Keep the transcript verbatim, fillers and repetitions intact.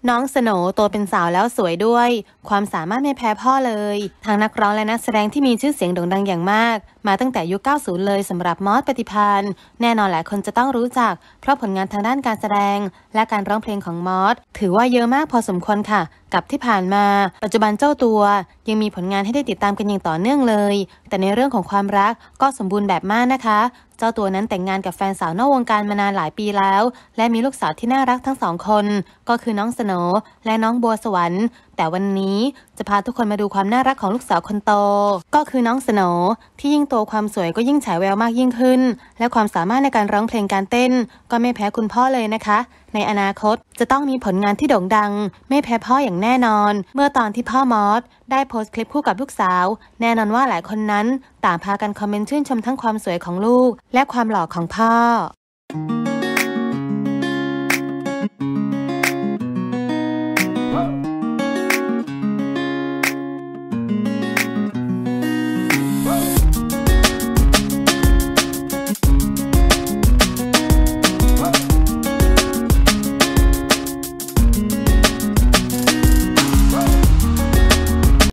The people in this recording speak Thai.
น้องสโหนโตเป็นสาวแล้วสวยด้วยความสามารถไม่แพ้พ่อเลยทางนักร้องและนักแสดงที่มีชื่อเสียงโด่งดังอย่างมากมาตั้งแต่ยุค เก้าสิบ เลยสำหรับมอส ปฏิภาณแน่นอนหลายคนจะต้องรู้จักเพราะผลงานทางด้านการแสดงและการร้องเพลงของมอสถือว่าเยอะมากพอสมควรค่ะกับที่ผ่านมาปัจจุบันเจ้าตัวยังมีผลงานให้ได้ติดตามกันอย่างต่อเนื่องเลยแต่ในเรื่องของความรักก็สมบูรณ์แบบมากนะคะเจ้าตัวนั้นแต่งงานกับแฟนสาวนอกวงการมานานหลายปีแล้วและมีลูกสาวที่น่ารักทั้งสองคนก็คือน้องสโหนและน้องบัวสวรรค์แต่วันนี้จะพาทุกคนมาดูความน่ารักของลูกสาวคนโตก็คือน้องสโหนที่ยิ่งโตความสวยก็ยิ่งฉายแววมากยิ่งขึ้นและความสามารถในการร้องเพลงการเต้นก็ไม่แพ้คุณพ่อเลยนะคะในอนาคตจะต้องมีผลงานที่โด่งดังไม่แพ้พ่ออย่างแน่นอนเมื่อตอนที่พ่อมอสได้โพสต์คลิปคู่กับลูกสาวแน่นอนว่าหลายคนนั้นต่างพากันคอมเมนต์ชื่นชมทั้งความสวยของลูกและความหล่อของพ่อ